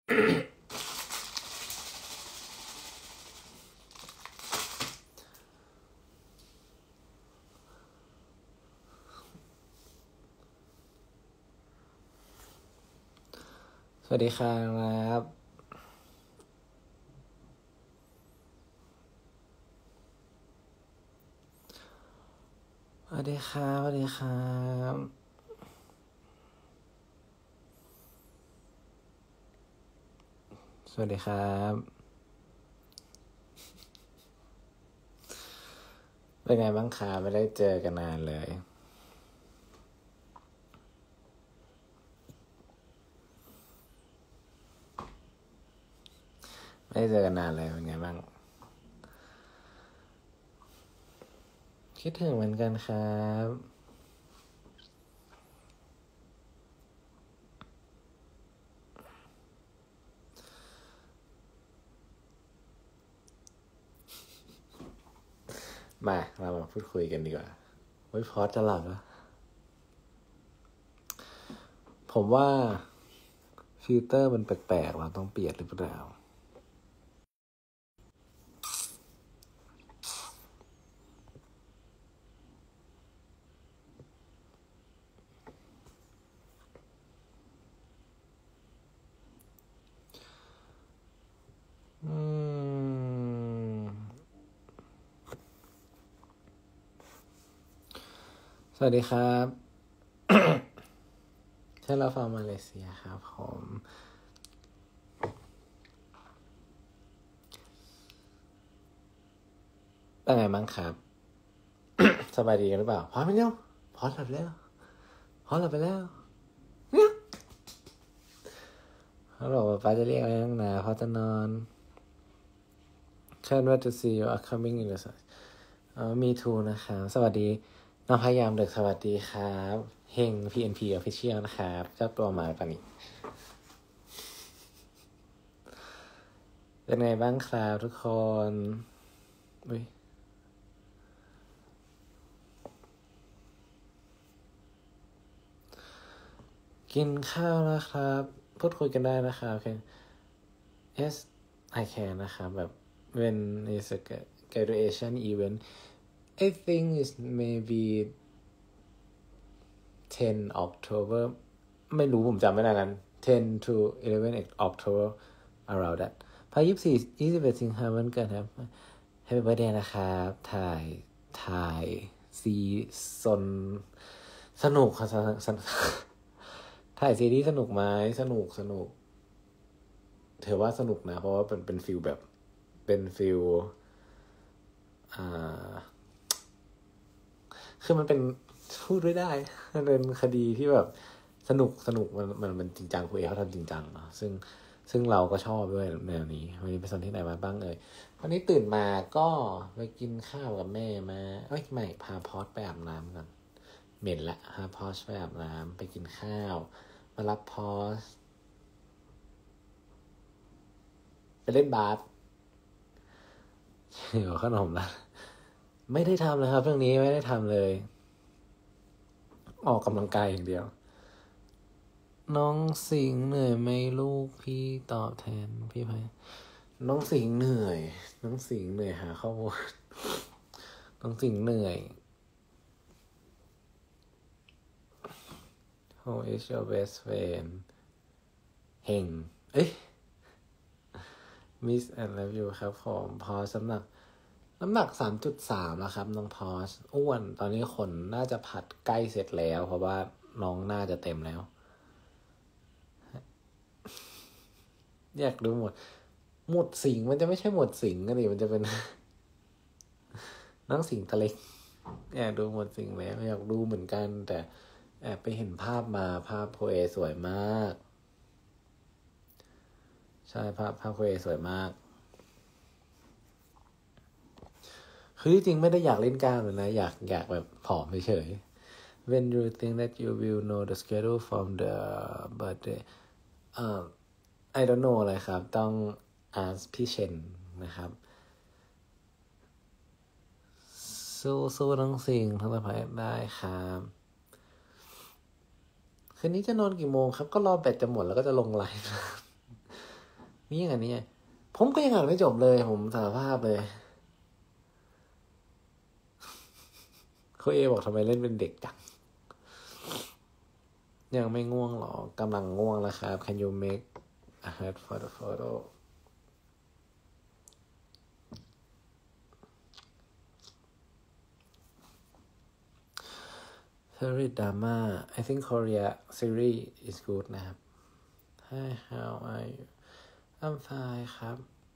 สวัสดีครับสวัสดีครับสวัสดีครับสวัสดีครับเป็นไงบ้างครับไม่ได้เจอกันนานเลยไม่ได้เจอกันนานเลยเป็นไงบ้างคิดถึงเหมือนกันครับมาเรามาพูดคุยกันดีกว่าเฮ้ยพอจะหลับแล้วผมว่าฟิลเตอร์มันแปลกๆเราต้องเปลี่ยนหรือเปล่าสวัสดีครับใช่เราฟังมาเลเซียครับผมเป็นไงบ้างครับ สบายดีกันหรือเปล่าพอไปแล้วพอหลับแล้วพอหลับไปแล้วเนี่ยเขาบอกว่าป้าจะเรียกอะไรนักหนาพอจะนอน Can't wait to see you are coming in the me too นะครับสวัสดีน้องพยายามเด็กสวัสดีครับเฮง PNP Official นะครับเจ้าตัวหมาปะนี่เป็นไงบ้างครับทุกคนอุ๊ยกินข้าวนะครับพูดคุยกันได้นะครับ okay. Yes I can นะครับแบบ when is a graduation event I think it's maybe 10 October ไม่รู้ผมจำไม่ได้นั้น10 to 11 October around that พา21 สิงหาคมวันเกิดครับ Happy birthday นะครับถ่ายซีซนสนุกครับถ่ายซีรีส์สนุกไหมสนุกถือว่าสนุกนะเพราะว่าเป็นฟิลแบบเป็นฟิลคือมันเป็นพูดไม่ได้มันเป็นคดีที่แบบสนุกมันจริงจังคุณเอเขาทำจริงจังเนาะซึ่งเราก็ชอบด้วยแนวนี้วันนี้ไปสนที่ไหนมาบ้างวันนี้ตื่นมาก็ไปกินข้าวกับแม่มาไม่พาพอสไปอาบน้ำกันเหม็นละพาพอสไปอาบน้ำไปกินข้าวมารับพอสไปเล่นบาสเดี๋ยวขนมละไม่ได้ทำเลยครับเรื่องนี้ไม่ได้ทำเลยออกกำลังกายอย่างเดียวน้องสิงห์เหนื่อยไหมลูกพี่ตอบแทนพี่ไพน้องสิงห์เหนื่อยหาข้อมูลน้องสิงห์เหนื่อย Who is your best friend เฮงMiss and love you ครับผมพอน้ำหนัก 3.3 แล้วครับน้องพอสอ้วนตอนนี้ขนน่าจะผัดใกล้เสร็จแล้วเพราะว่าน้องน่าจะเต็มแล้วอยากดูหมดสิงมันจะไม่ใช่หมดสิงกันดิมันจะเป็น น้องสิงตะเล็กอยากดูหมดสิงแล้วอยากดูเหมือนกันแต่แอบไปเห็นภาพมาภาพโพเอสวยมากใช่ภาพโพเอสวยมากคือจริงไม่ได้อยากเล่นกล้ามเลยนะอยากแบบผอมเฉย When you think that you will know the schedule from the birthday I don't know เลยครับต้อง ask พี่เชนนะครับสู้ทั้งสิ่งทั้งสะพายได้ครับคืนนี้จะนอนกี่โมงครับก็รอแบตจะหมดแล้วก็จะลงไลฟ์นี่อย่างนี้ผมก็ยังอ่านไม่จบเลยผมสารภาพเลยโคเอบอกทำไมเล่นเป็นเด็กจังยังไม่ง่วงหรอกำลังง่วงแล้วครับ Can you make a head for the photo favorite drama I think Korea series is good นะครับ Hi how are you I'm fine ครับ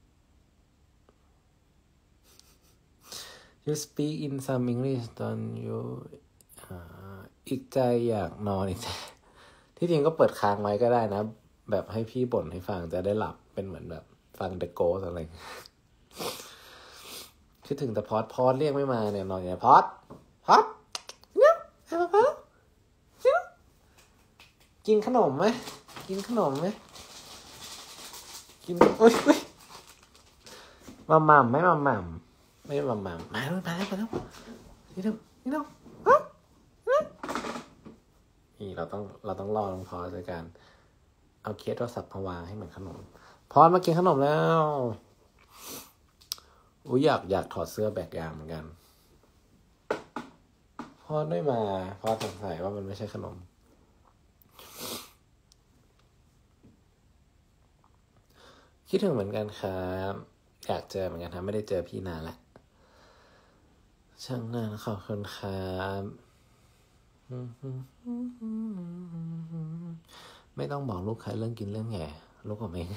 You speak in some English don't you อีกใจอยากนอนอีกใจที่จริงก็เปิดค้างไว้ก็ได้นะแบบให้พี่บ่นให้ฟังจะได้หลับเป็นเหมือนแบบฟัง The Ghost อะไรคิดถึงแต่พอดเรียกไม่มาเนี่ยนอนอย่างพอดเนี่ยพอดกินขนมไหมกินขนมไหมกินโอ๊ยมัมไม่มัมไม่มัมมาแล้วนี่เร็วนี่เราต้องรอลงพอด้วยกันเอาเคสโทรศัพท์มาวางให้เหมือนขนมพอดมากินขนมแล้วอุ้ยอยากถอดเสื้อแบกยางเหมือนกันพอดไม่มาพอดสงสัยว่ามันไม่ใช่ขนมคิดถึงเหมือนกันครับอยากเจอเหมือนกันครับไม่ได้เจอพี่นานละช่างนานขอบคุณครับไม่ต้องบอกลูกใครเรื่องกินเรื่องแง่ลูกผมเอง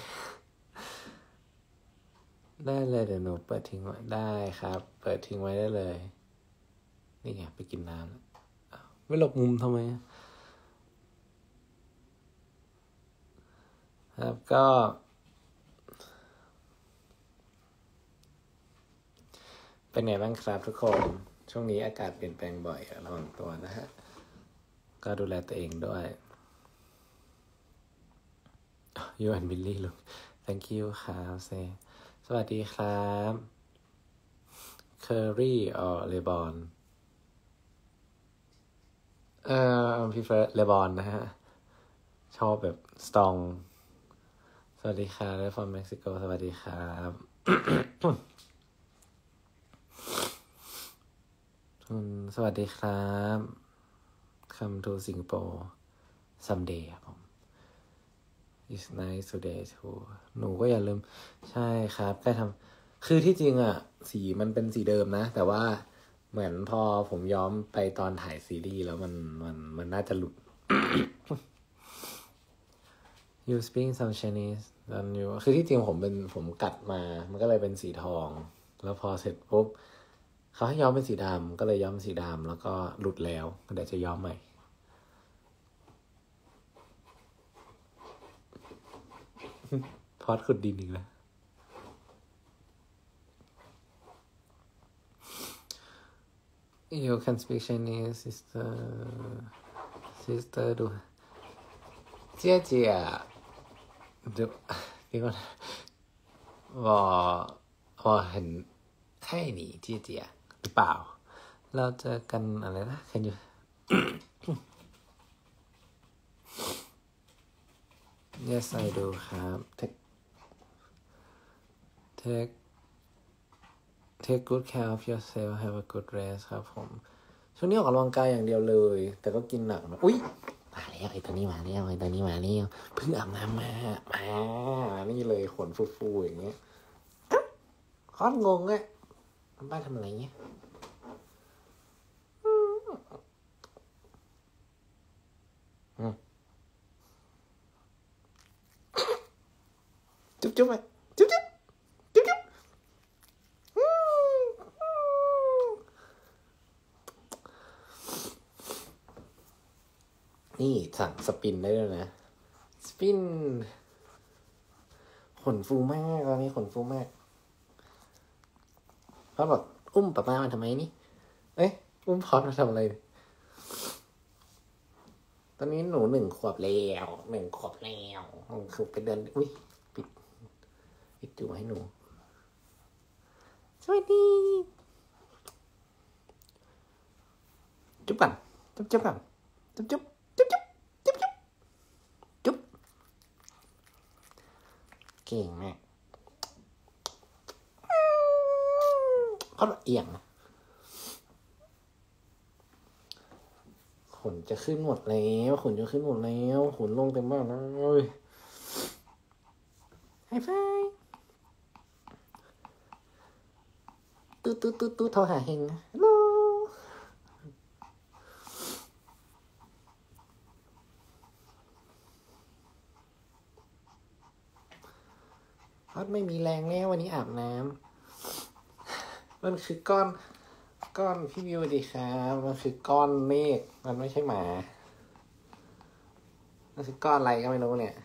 ได้เลยเดี๋ยวหนูเปิดทิ้งไว้ได้ครับเปิดทิ้งไว้ได้เลยนี่ไงไปกินน้ำไม่หลบมุมทำไมครับก็เป็นไงบ้างครับทุกคนช่วงนี้อากาศเปลี่ยนแปลงบ่อยระวังตัวนะฮะก็ดูแลตัวเองด้วย You and Billy look thank you ครับสวัสดีครับ Curry or Lebon prefer Lebon นะฮะชอบแบบ strong สวัสดีครับ from Mexico สวัสดีครับ สวัสดีครับ Come to Singapore someday ครับผม It's nice today too หนูก็อย่าลืมใช่ครับใกล้ทำคือที่จริงอ่ะสีมันเป็นสีเดิมนะแต่ว่าเหมือนพอผมย้อมไปตอนถ่ายซีรีส์แล้วมันน่าจะหลุด You speak some Chinese don't you คือที่จริงผมกัดมามันก็เลยเป็นสีทองแล้วพอเสร็จปุ๊บเขาให้ย้อมเป็นสีดำก็เลยย้อมสีดำแล้วก็หลุดแล้วก็เดี๋ยวจะย้อมใหม่พอดขุดดินอีกแล้ว You can speak Chinese sister ดูเจี๊ยดูนี่ก็ว่าเห็นใช่หนีเจี๊ยหรือเปล่าเราเจอกันอะไรนะ Can you Yes I do ครับ Take good care of yourself have a good rest ครับผมช่วงนี้ออกกำลังกายอย่างเดียวเลยแต่ก็กินหนักนะอุ๊ยมาแล้วไอ้ตัวนี้มาแล้วเพิ่งอาบน้ำมานี่เลยขนฟูๆอย่างเงี้ยคอนงงเลยบ้านทำอะไรเงี้ยจุ๊บไปจุ๊บนี่สั่งสปินได้ด้วยนะสปินขนฟูมากตอนนี้ขนฟูมากพอดบอกอุ้มป้ามาทำไมนี่อุ้มพอดมาทำอะไรตอนนี้หนู1 ขวบแล้วคือไปเดินอุ้ยปิดจูให้หนูสวัสดีจุ๊บกันจุ๊บกันจุ๊บเก่งแม่พอดเอียงขนจะขึ้นหมดแล้วขนจะขึ้นหมดแล้วขนลงเต็มบ้านเลยไฮไฟตุ๊โทรหาเฮงฮัลโหลพอดไม่มีแรงแล้ววันนี้อาบน้ำมันคือก้อนพี่วิวดีครับมันคือก้อนเมฆมันไม่ใช่หมามันคือก้อนอะไรก็ไม่รู้เนี่ย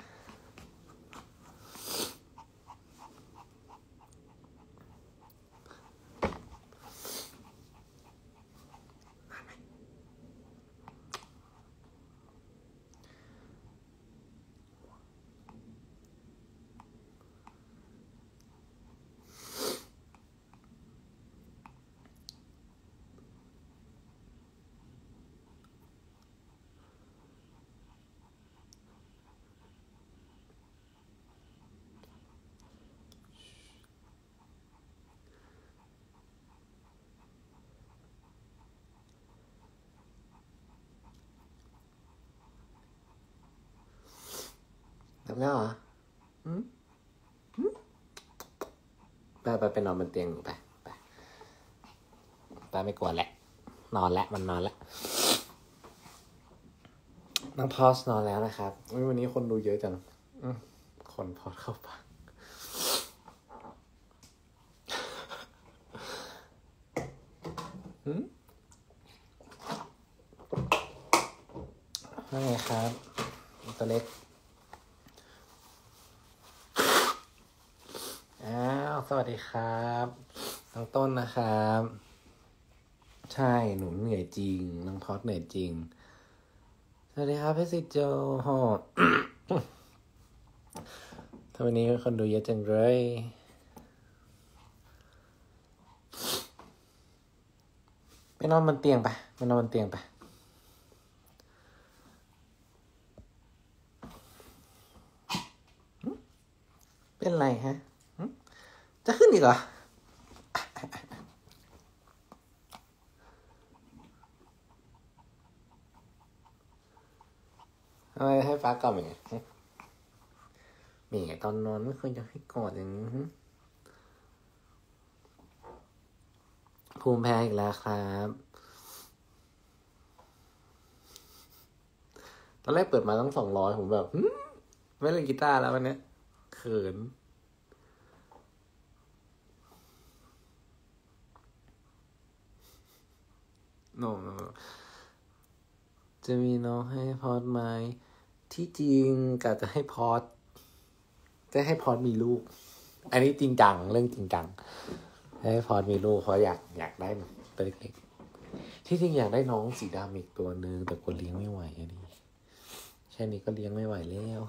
ทำแล้วเหรอไปนอนบนเตียงหนูไปไม่กลัวแหละนอนแล้วมันนอนแล้วน้องพอสนอนแล้วนะครับวันนี้คนดูเยอะจังคนพอสเข้าปากว่าไงครับตัวเล็กสวัสดีครับน้องต้นนะครับใช่หนูเหนื่อยจริงน้องพอสเหนื่อยจริงสวัสดีครับพี่สิโจโหทำไมนี้คนดูเยอะจังเลยไปนอนบนเตียงไปนอนบนเตียงไปเป็นไรฮะจะขึ้นอีกเหรอทำไมให้ฟ้ากอดอย่างเงี้ยมีไงตอนนอนไม่เคยจะให้กอดอย่างนี้ภูมิแพ้อีกแล้วครับตอนแรกเปิดมาต้อง200ผมแบบไม่เล่นกีตาร์แล้ววันนี้เขินโนจะมีน้องให้พอดไหมที่จริงกะจะให้พอดมีลูกอันนี้จริงจังเรื่องจริงจังให้พอดมีลูกเพราะอยากได้ตัวเล็กๆที่จริงอยากได้น้องสีดำอีกตัวนึงแต่คนเลี้ยงไม่ไหวอันนี้แค่นี้ก็เลี้ยงไม่ไหวแล้ว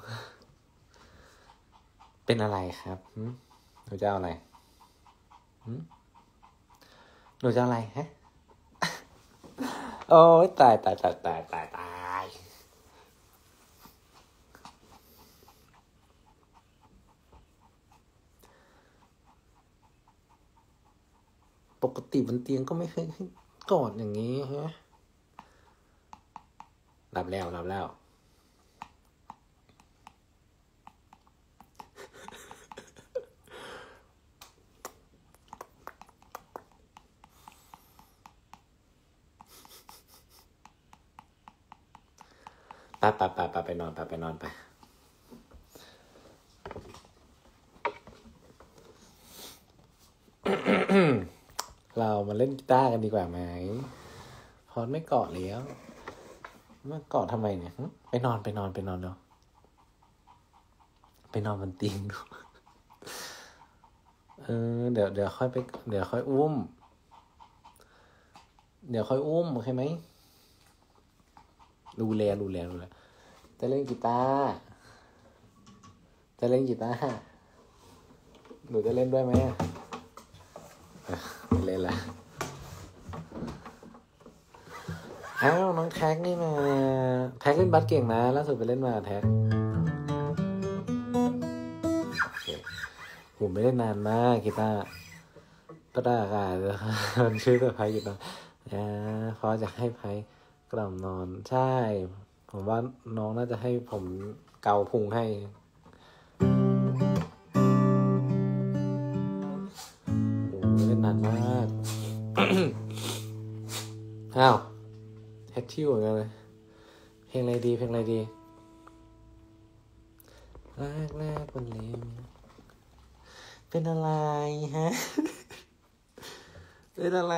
เป็นอะไรครับหนูจะเอาอะไรหนูจะอะไรฮะโอ้ยตายปกติบนเตียงก็ไม่เคยให้กอดอย่างนี้ฮะหลับแล้วไปนอนไปเรามาเล่นกีตาร์กันดีกว่าไหมพอดไม่เกาะแล้วมาเกาะทำไมเนี่ยไปนอนเนาะไปนอนบนเตียงดูเดี๋ยวค่อยอุ้มโอเคไหมดูแลจะเล่นกีตาร์หนูจะเล่นด้วยไหมไม่เล่นละน้องแท็กนี่มาแท็กเล่นบาสเก่งนะล่าสุดไปเล่นมาแท็กโอเคผมไม่ได้นานมากกีตาร์ประดาการมันชื่อเซอร์ไพรส์กีตาร์เพราะจะให้ไพกล่อมนอนใช่ผมว่าน้องน่าจะให้ผมเกาพุงให้ไม่ได้นานมาก อ้าวแฮตทิวเหมือนกันเลยเพลงอะไรดีแรกวันนี้เป็นอะไรฮะ เป็นอะไร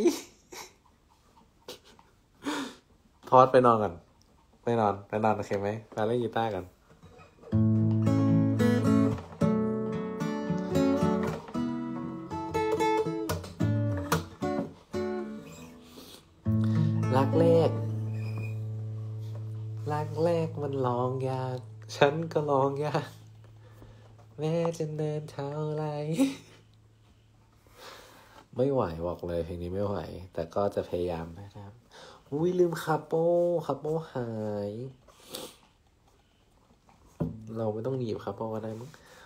พอดไปนอนกันไปนอนโอเคไหมมาเล่นกีตาร์กันรักแรกมันร้องยากฉันก็ร้องยากแม้จะเดินเท่าไร ไม่ไหวบอกเลยเพลงนี้ไม่ไหวแต่ก็จะพยายามนะครับลืมคาโป้หายเราไม่ต้องหยิบคาโป้ก็ได้มั้ง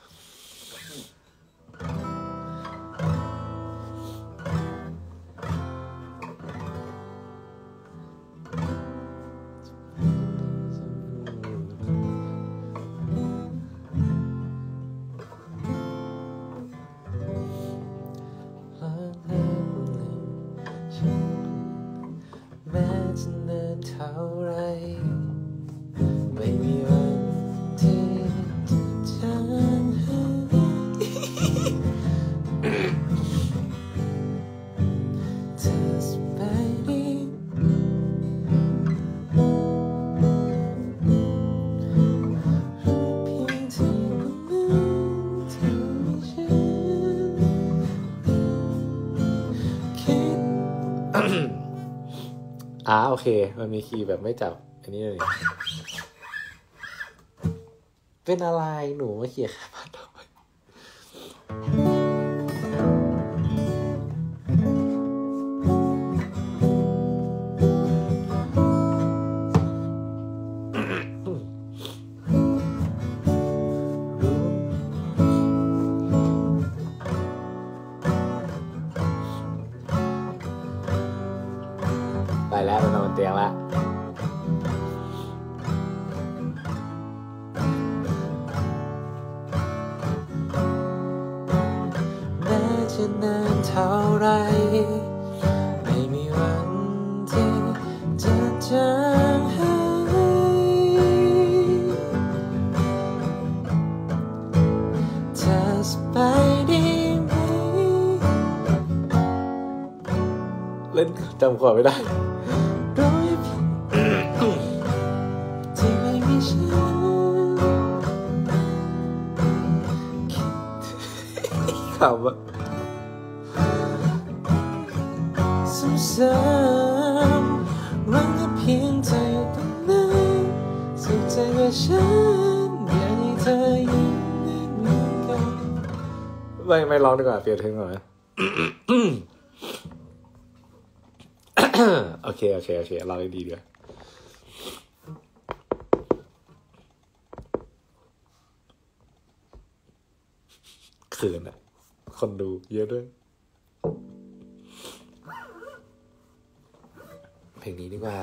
เท่าไรไม่มีวันที่จะจางหายเธอสบายดีเพียงที่คนนั้นที่ฉันคิดโอเคมันมีคีย์แบบไม่จับอันนี้เลยเป็นอะไรหนูมาเขียนแค่พัดเอาไว้ไปแล้วไปนอนเตียงละแม้จะนานเท่าไรไม่มีวันที่จะจางหายเธอสบายดีไหมเล่นจำขอไม่ได้ที่ไม่มีฉันขำอะซ้ำๆรักก็เพียงเธออยู่ตรงนั้นสุดใจว่าฉันอยากให้เธอยิ้มได้เหมือนกันไม่ร้องดีกว่าเปลี่ยนเพลงหน่อย โอเคเราได้ดีด้วยเขินอ่ะคนดูเยอะด้วยเพลงนี้ดีกว่า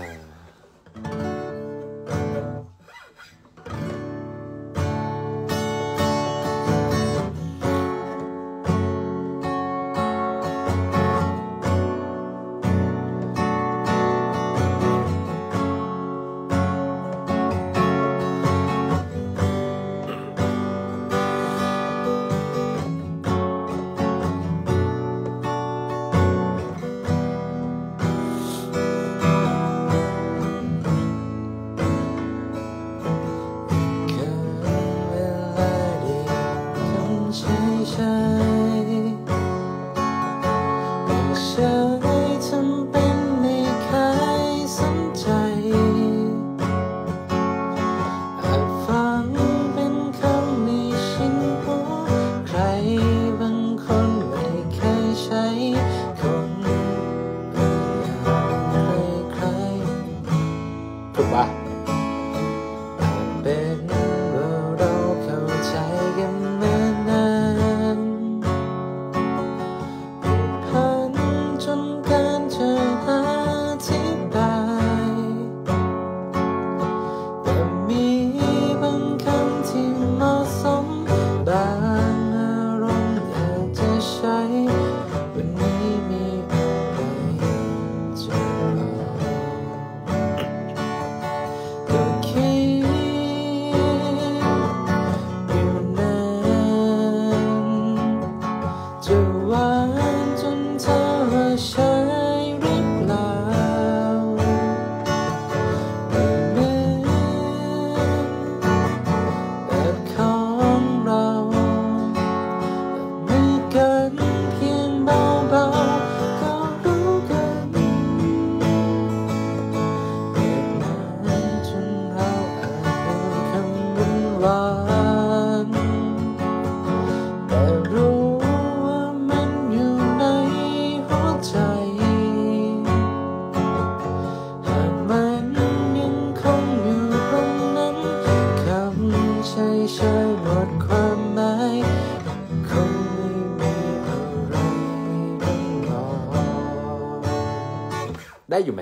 ได้อยู่ไหม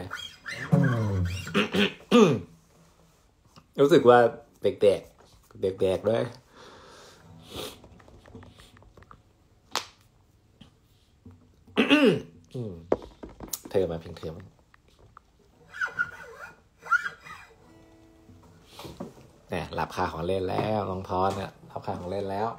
รู้สึกว่าแดกด้วยเธอมาเพียงเธอมั้งเนี่ยหลับคาของเล่นแล้วน้องพรเนี่ยหลับคาของเล่นแล้ว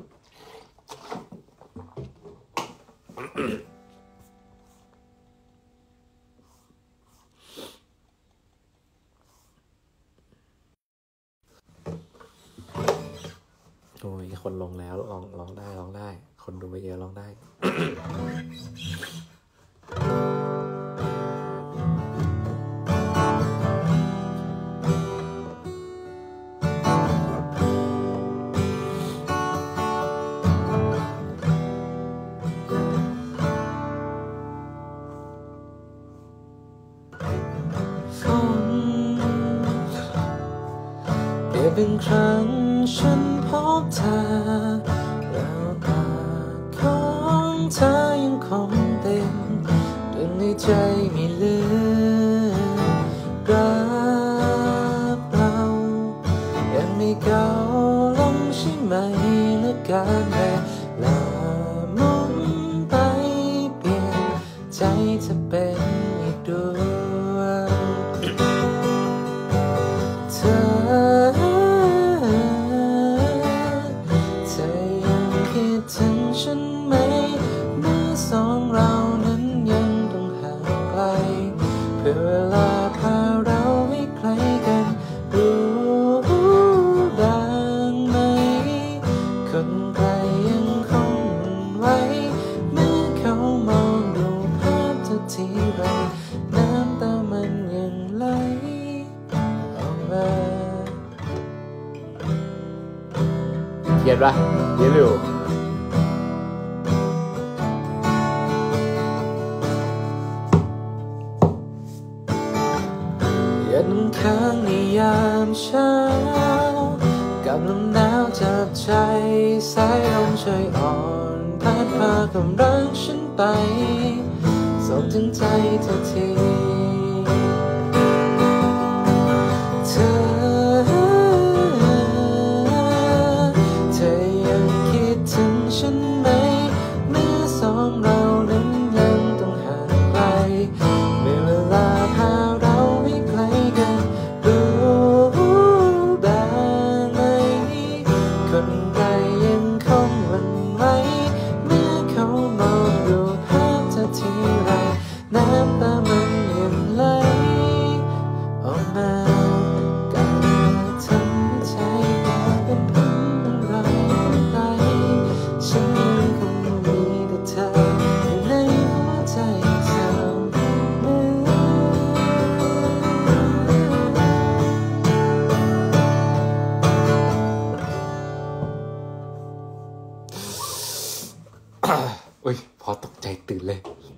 โอ้ยคนลงแล้วร้องได้คนดูไปเยอะร้องได้ เป็นครั้งฉันพบเธอแล้วตาของเธอยังคงเต็มจนในใจไม่เหลือรักเรายังไม่เก่าลงใช่ไหมและการเวลาหมุนไปเปลี่ยนใจจะเป็นอีกดวงเธอถึงฉันไหมเมื่อสองเรานั้นยังต้องห่างไกลเพื่อเวลาพาเราให้ใกล้กันรู้บ้างไหมคนไกลยังคงหวั่นไหวเมื่อเขามองดูภาพเธอทีไรน้ำตามันยังไหลออกมาเขียนปะเขียนอยู่น้ำค้างในยามเช้ากับลมหนาวจับใจสายลมช่วยอ่อนพัดพากำลังฉันไปส่งถึงใจเธอทีเธอยังคิดถึงฉันไหมเมื่อสองเรานั้นยังต้องห่างไกลเมื่อเวลาพาเราให้ใกล้กันคนไกลยังคงหวั่นไหวเมื่อเขามองดูภาพเธอทีไรน้ำตามันยังไหลออกมาการทำใจเป็นพันเราไหลฉันยังคงมีแต่เธออยู่ในหัวใจเสมออุ้ยพอตกใจตื่นเลย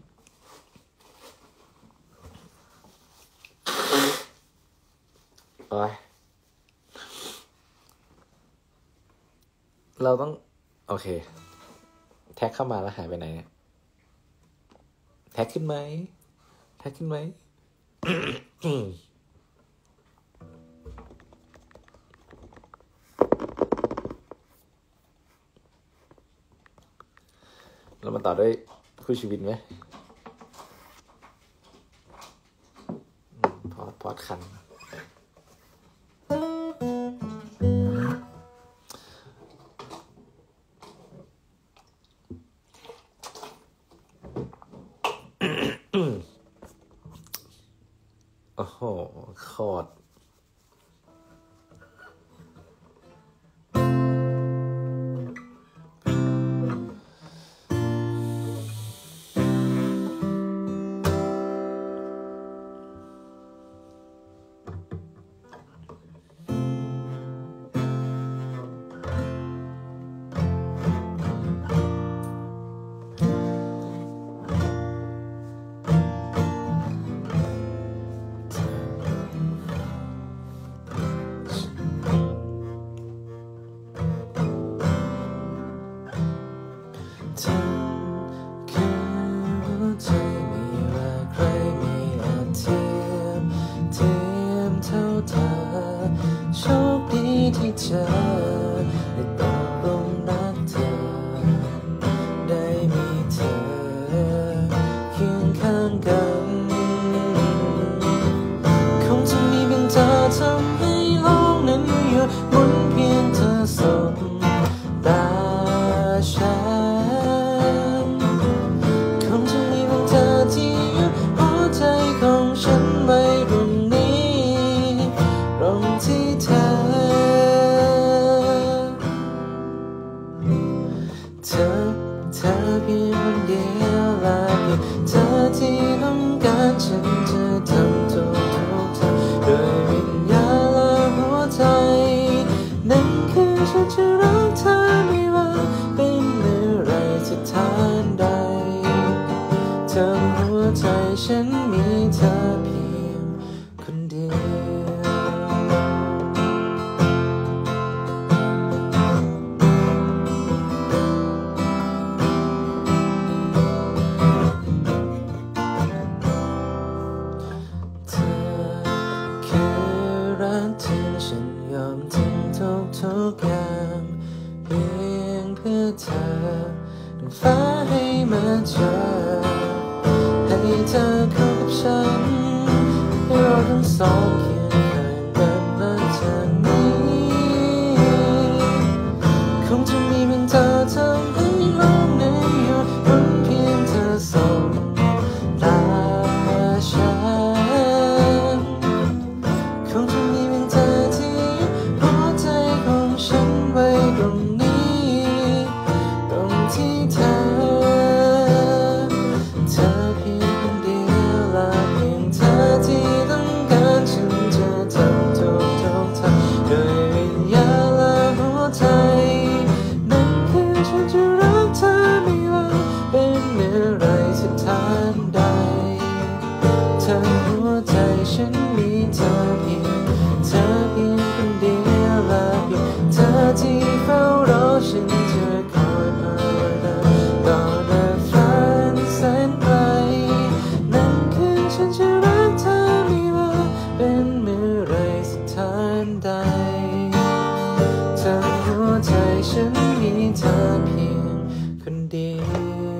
โอ้ยเราต้องโอเคแท็กเข้ามาแล้วหายไปไหนเนี่ยแท็กขึ้นไหมเรามาต่อด้วยคู่ชีวิตไหมพอดคันโอ้โหโคตรใจไม่ว่าใครไม่อาจเธอได้ตกลงรักเธอได้มีเธอเคียงข้างกันคงจะมีเพียงเธอทำให้โลกนั้นอยู่หมุนเพียงเธอสบตาฉันคงจะมีเพียงเธอที่อยู่หัวใจของฉันไว้ตรงนี้ตรงที่เธอเพียงคนเดียวและเพียงเธอที่ต้องการฉันจะทำทุกทางด้วยวิญญาณและหัวใจนั่นคือฉันจะรักเธอไม่ว่าเป็นเมื่อไรสถานใดทั้งหัวใจฉันมีเธอเพียงคนเดียวฉันยอมทิ้งทุกอย่างเพียงเพื่อเธอดึงฟ้าให้มาเจอให้เธอเข้ากับฉันให้เราทั้งสองเคียงข้างกันมาจากนี้คงจะมีเพียงเธอทำให้โลกนี้หยุดหมุนเพียงเธอส่งตาฉันคงจะมีเพียงเธอที่หัวใจของฉันไว้ตรงนี้ตรงที่เธอเพียงคนเดียวและเพียงเธอที่ต้องการฉันจะทำทุกทางด้วยวิญญาณและหัวใจนั่นคือฉันจะรักเธอไม่ว่าเป็นเมื่อไรสถานใดทั้งหัวใจฉันมีเธอเพียงคนเดียวและเพียงเธอที่เฝ้ารอฉันจะคอยภาวนาต่อหน้าฝันแสนไกลนั่นคือฉันจะรักเธอไม่ว่าเป็นเมื่อไรสถานใดทั้งหัวใจฉันมีเธอเพียงคนเดียว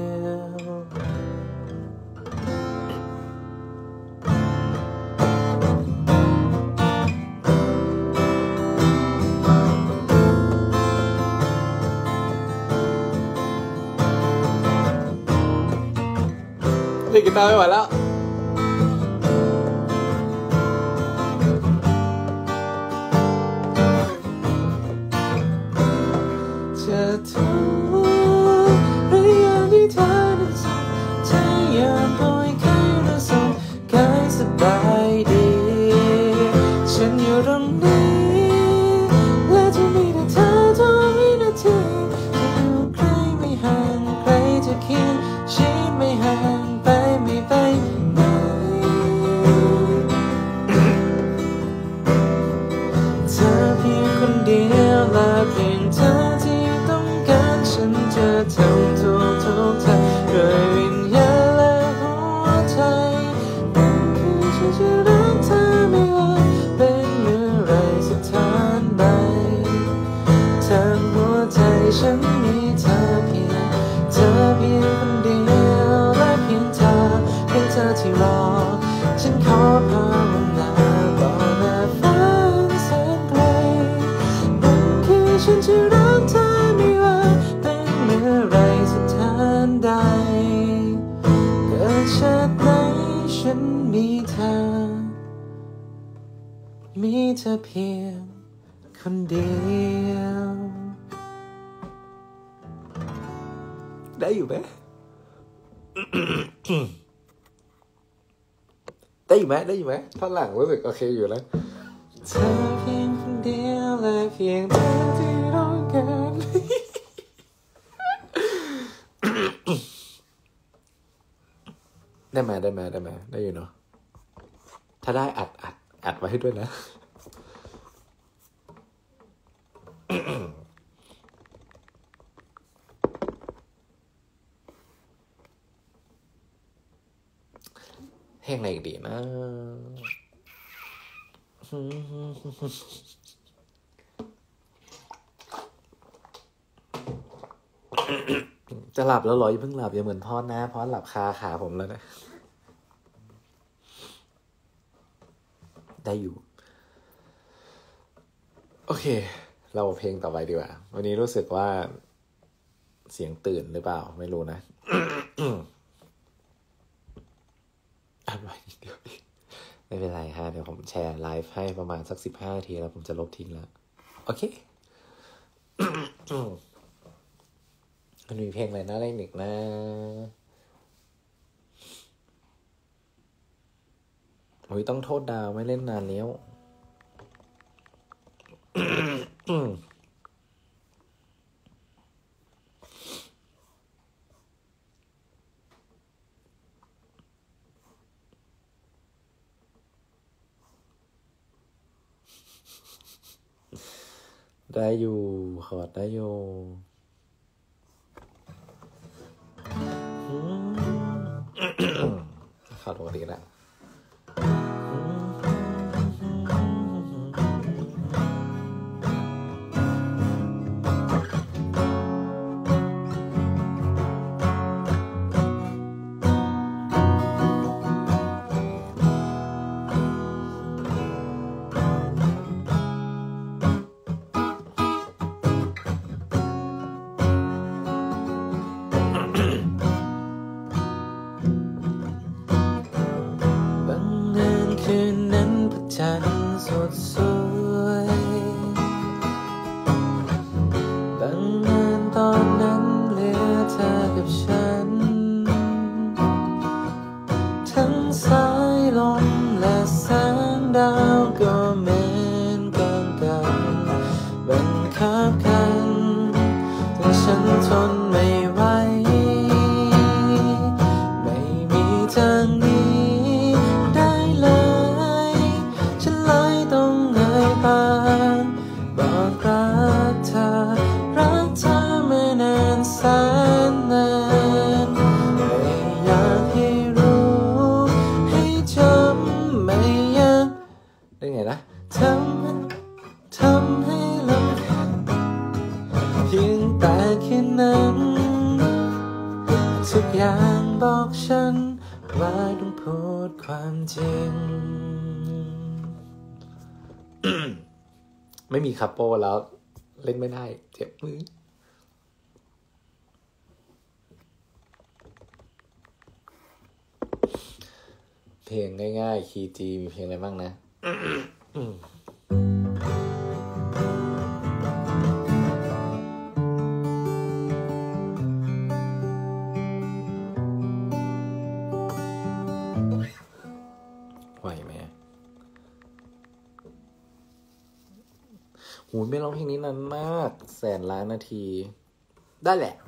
เล่นกีตาร์ไม่ไหวแล้วจะทุกข์หรืออย่างที่เธอนั้นสนใจอยากปล่อยให้เราสองกายสบายดีฉันอยู่ตรงนี้และจะมีแต่เธอทุกวินาทีจะอยู่ใกล้ไม่ห่างใครจะเคียงชิดไม่ห่างไปไม่ไปไหนเธอเพียงคนเดียวและเพียงเธอที่ต้องการฉันจะทำทุกทางด้วยวิญญาณและหัวใจนั่นคือฉันจะรักเธอไม่ว่าเป็นเมื่อไรสถานใดทั้งหัวใจฉันมีเธอเพียงคนเดียวและเพียงเธอที่รอฉันขอภาวนาต่อหน้าฝันแสนไกลนั่นคือฉันจะรักเธอไม่ว่าเป็นเมื่อไรสถานใดเกิดชาติไหนฉันมีเธอเพียงคนเดียวได้อยู่ไหม ได้อยู่ไหมท่อนหลังรู้สึกโอเคอยู่แล้วเธอเพียงคนเดียวและเพียงเธอที่ต้องการได้อยู่เนาะถ้าได้อัดไว้ให้ด้วยนะ เพลงอะไรอีกดีนะจะหลับแล้วเหรออย่าเพิ่งหลับอย่าเหมือนพอดนะพอดหลับคาขาผมแล้วนะได้อยู่โอเคเราเพลงต่อไปดีกว่าวันนี้รู้สึกว่าเสียงตื่นหรือเปล่าไม่รู้นะอ่านไว้นิดเดียวไม่เป็นไรฮะเดี๋ยวผมแชร์ไลฟ์ให้ประมาณสัก15 นาทีแล้วผมจะลบทิ้งแล้วโอเคมันมีเพลงอะไรน่าเล่นอีกนะโอ้ยต้องโทษดาวไม่เล่นนานแล้วได้อยู่ขอดได้อยู่ขอโทษดีแล้วจันทร์สดสวยบังเอิญตอนนั้นเหลือเธอกับฉันทั้งสายลมและแสงดาวก็เหมือนกันบังคับกันจนฉันทนไม่ไหวไม่มีทางนี้ได้เลยฉันเลยต้องเอ่ยปากบอกรักเธอมานานแสนนานไม่อยากให้รู้ให้จำไม่อยากได้ไงนะทำให้ลำคาญเพียงแต่แค่นั้นทุกอย่างบอกฉันว่าต้องพูดความจริง ไม่มีคัปโปแล้วเล่นไม่ได้เจ็บมือเพลงง่ายๆคีย์จีมีเพลงอะไรบ้างนะไหวไหมหูไม่ร้องเพลงนี้นานมากแสนล้านนาทีได้แหละ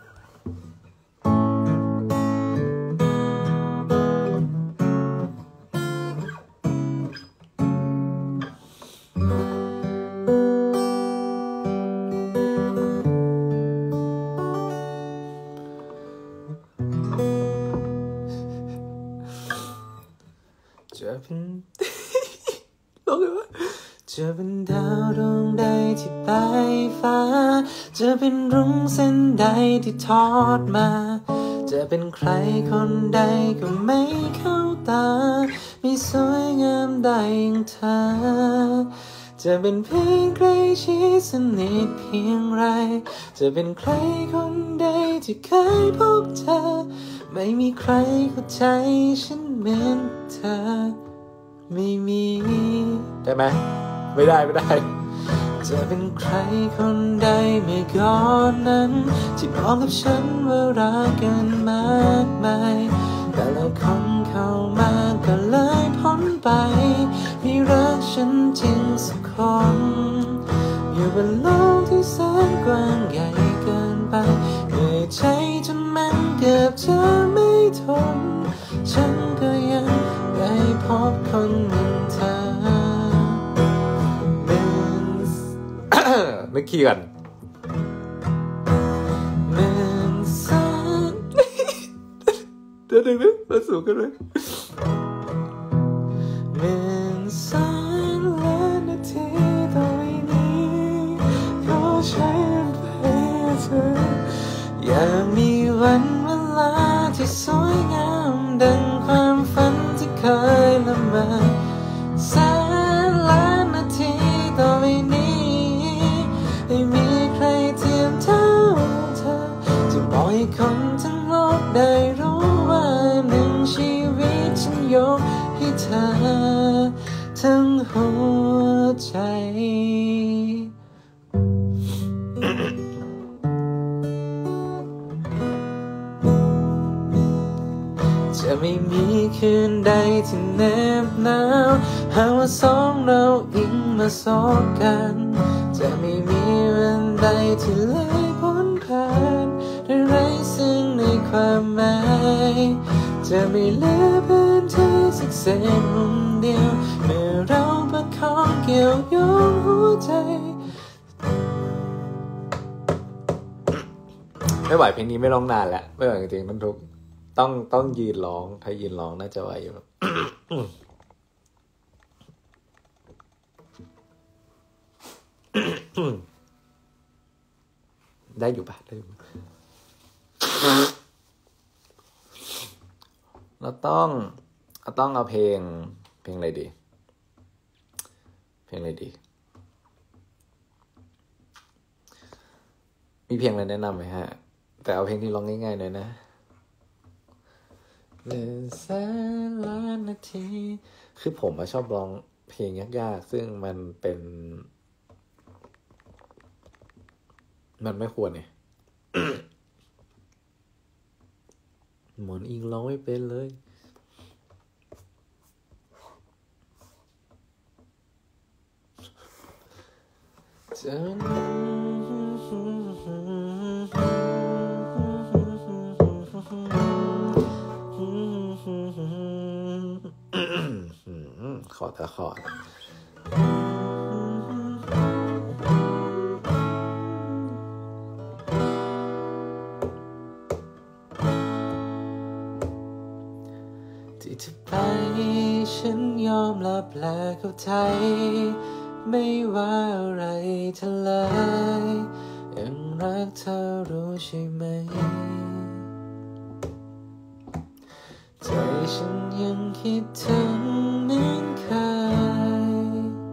จะเป็นร้องไงวะจะเป็นดาวดวงใดที่ปลายฟ้าจะเป็นรุ้งเส้นใดที่ทอดมาจะเป็นใครคนใดก็ไม่เข้าตาไม่สวยงามได้อย่างเธอจะเป็นเพียงใครชิดสนิทเพียงไรจะเป็นใครคนใดที่เคยพบเธอไม่มีใครเข้าใจฉันเหมือนเธอไม่มีได้ไหมไม่ได้จะเป็นใครคนใดเมื่อก่อนนั้นที่บอกกับฉันว่ารักกันมากมายแต่แล้วคนเข้ามาก็เลยพ้นไปไม่รักฉันจริงสักคนอยู่บนโลกที่แสนกว้างใหญ่เกินไปเหนื่อยใจจนมันเกือบจะไม่ทนฉันก็ยังได้พบคนเหมือนเธอนึกขี้กันเหมือนแสนเดี๋ยวมาสู่กันเลยเหมือนแสนล้านนาทีต่อไปนี้ขอใช้มันไปเธออยากมีวันเวลาที่สวยงามดังความฝันที่เคยละเมอแสนล้านนาทีต่อไปนี้ไม่มีใครเทียมเท่าเธอจะบอกให้คนทั้งโลกได้รู้ว่าหนึ่งชีวิตฉันยกให้เธอทั้งหัวใจจะไม่มีคืนใดที่แนบหนาวหากว่าสองเราอิงมาสบกันจะไม่มีวันใดที่เลยพ้นผ่านด้วยไร้ซึ่งในความหมายจะไม่เหลือพื้นที่สักเศษมุมเดียวเมื่อเราประคองเกี่ยวโยงหัวใจไม่ไหวเพลงนี้ไม่ร้องนานแล้วไม่ไหวจริงๆมันทุกต้องยืนร้องถ้ายืนร้องน่าจะไหวอยู่ ได้อยู่ปะได้อยู่เราต้องเอาเพลงอะไรดีมีเพลงอะไรแนะนำไหมฮะแต่เอาเพลงที่ร้องง่ายๆหน่อยนะแสนล้านนาทีคือผมชอบร้องเพลงยากๆซึ่งมันไม่ควรเนี่ย หมอนอิงร้องไม่เป็นเลยขอแต่ขอที่จะไปฉันยอมรับและเข้าใจไม่ว่าอะไรเธอเลยยังรักเธอรู้ใช่ไหมใจฉันยังคิดถึงเหมือนเคย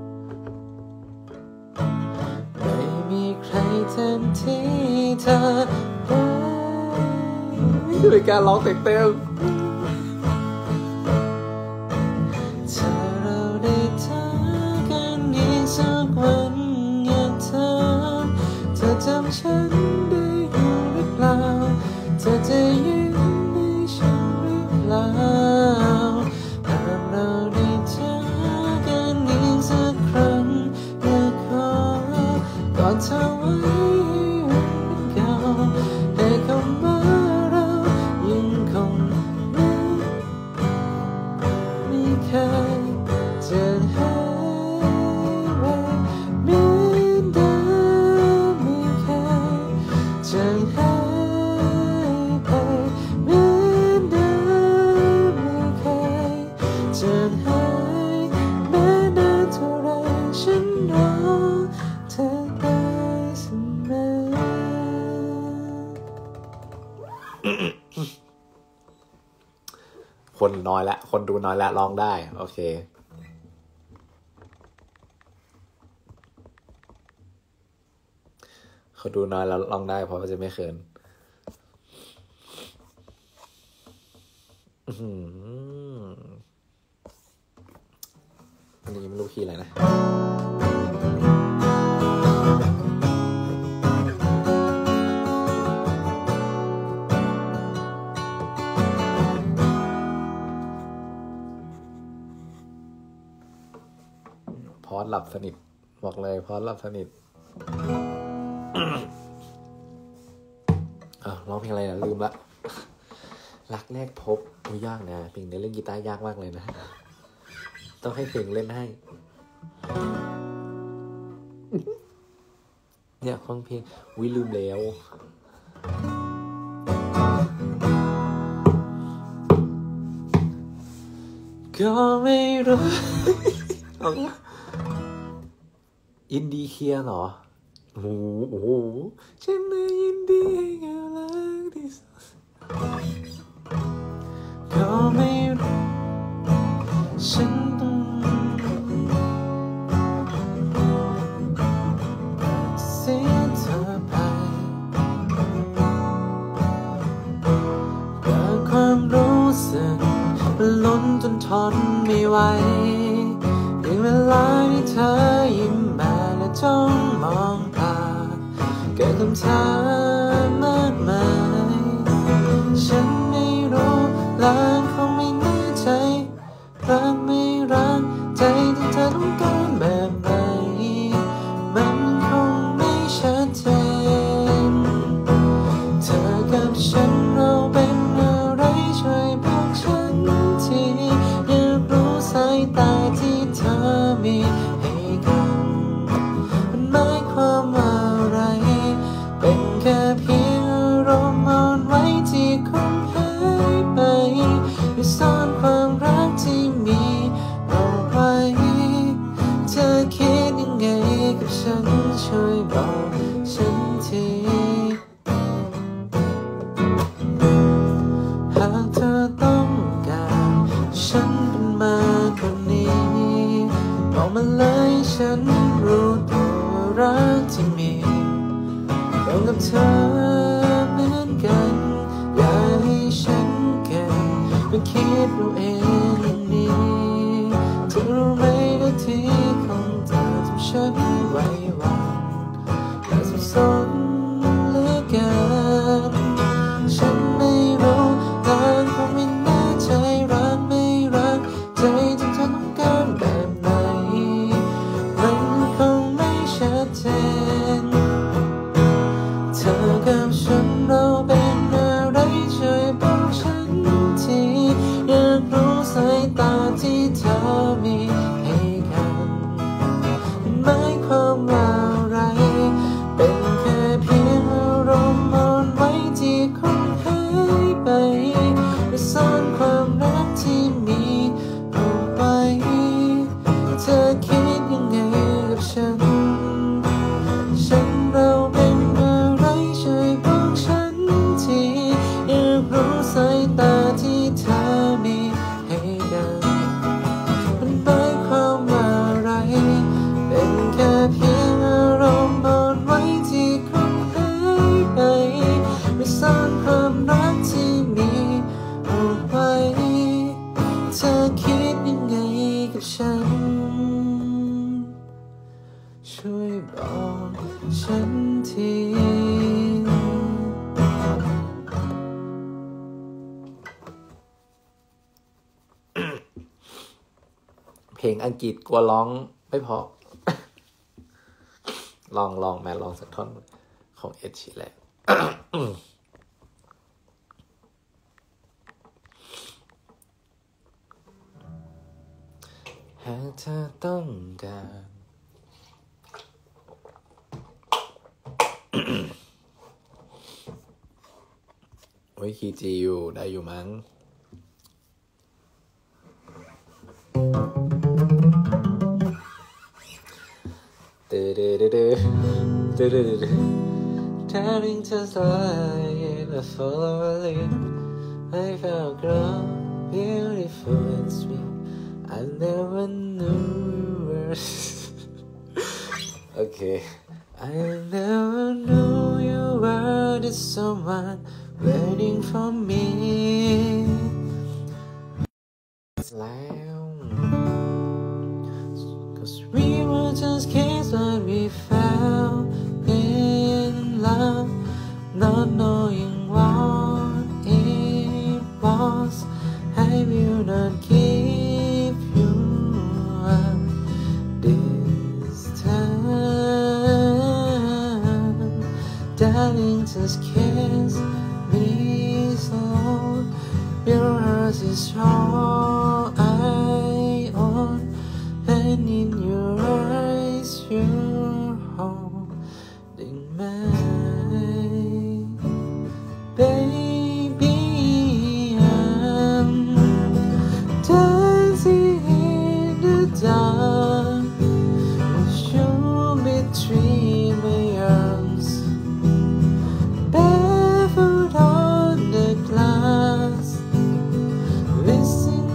ไม่มีใครแทนที่เธอได้นี่คือการร้องเต็มเธอเราได้เจอกันอีกสักวันอยากถามเธอจำฉันได้อยู่หรือเปล่าเธอจะยิ้มให้ฉันหรือเปล่าหากเราได้เจอกันอีกสักครั้งอยากขอกอดเธอไว้ให้วันเก่าแต่คำว่าเรายังคงไม่เคยจะหายไปเหมือนเดิมไม่เคยจะหายไปเหมือนเดิมไม่เคยจะหายแม้นานเท่าไรฉันรอเธอได้เสมอคนน้อยละคนดูน้อยละร้องได้โอเคเขาดูน้อยแล้วร้องได้เพราะว่าจะไม่เขินอันนี้ไม่รู้คีย์อะไรนะพอสหลับสนิทบอกเลยพอสหลับสนิทร้องเพลงอะไรนะลืมละรักแรกพบยากนะเพลงนี้เล่นกีตาร์ยากมากเลยนะต้องให้เพลงเล่นให้เนี่ยฟังเพลงวิลืมแล้วก็ไม่รู้ อินดีเคียเหรอโอ้โหฉันไม่ยินดีกับเลยจนทนไม่ไหวในเวลาที่เธอยิ้มมาและจ้องมองตาเกิดคำถามมากมายฉันไม่รู้และคงไม่แน่ใจรักไม่รักใจที่เธอต้องการแบบไหนมันคงไม่ชัดเจนเธอกับฉันเราเป็นอะไรช่วยบอกฉันทีอยากรู้สายตาที่เธอมีให้กันมันหมายความว่าอะไรเป็นแค่เพียงอารมณ์อ่อนไหวที่คงหายไปหรือซ่อนความรักที่มีเอาไว้เธอคิดยังไงกับฉันช่วยบอกฉันทีหากเธอต้องการฉันเป็นมากกว่านี้บอกมาเลยฉันรู้ตัวรักที่มีตรงกับเธอเหมือนกันอย่าให้ฉันเก็บไม่คิดดูเองอย่างนี้เธอรู้ไหมว่าที่ของเธอทำฉันไหวหวั่นและสับสนเหลือเกินฉันไม่รู้และคงไม่แน่ใจรักไม่รักใจที่เธอต้องการแบบไหนมันคงไม่ชัดเจนเธอกับฉันเราเป็นอะไรช่วยบอกฉันทีอยากรู้สายตาที่เธอมีให้กันมันหมายความว่าอะไรเป็นแค่เพียงอารมณ์อ่อนไหวที่คงหายไปหรือซ่อนความรักที่มีเอาไว้เธอคิดยังไงกับฉันเราเป็นอะไรช่วยบอกฉันทีอยากรู้สายตาที่เธอมีให้กันมันหมายความว่าอะไรเป็นแค่เพียงอารมณ์อ่อนไหวที่คงหายไปไม่ซ่อนความรักที่มีเอาไว้เธอคิดยังไงกับฉันช่วยบอกฉันทีเพลงอังกฤษกลัวร้องไม่พอ ลองแม่ลองสักท่อนของเอ็ดชีแลนด์ หากเธอต้องการโอ้ยคีย์จีอยู่ได้อยู่มั้งTurning to slide, I follow a lead. I felt grow beautiful and sweet. I never knew you were. Okay. I never knew you were the someone waiting for me. Cause we were just kids when we fell in love, not knowing what it was. I will not give you up this time. Darling, just kiss me slow. Your heart is all I own, and in your eyes you're holding mine. Baby, I'm dancing in the dark with you between my arms, barefoot on the glass, listening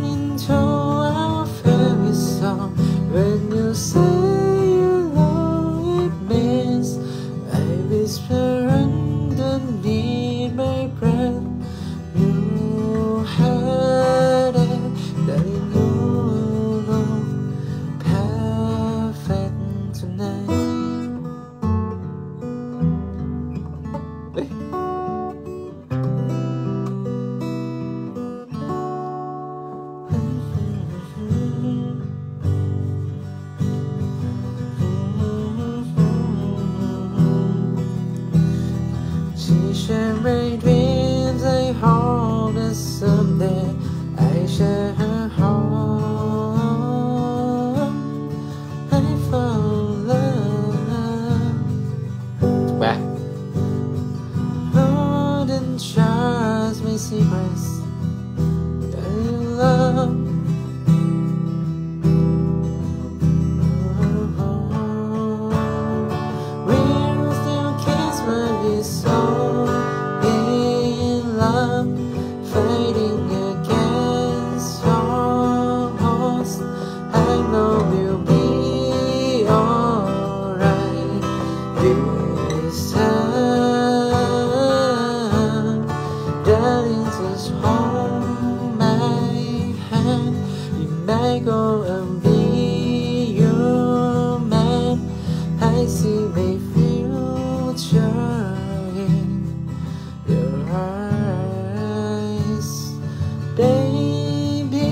Darling, just hold my hand. You may go and be your man. I see the future in your eyes, baby.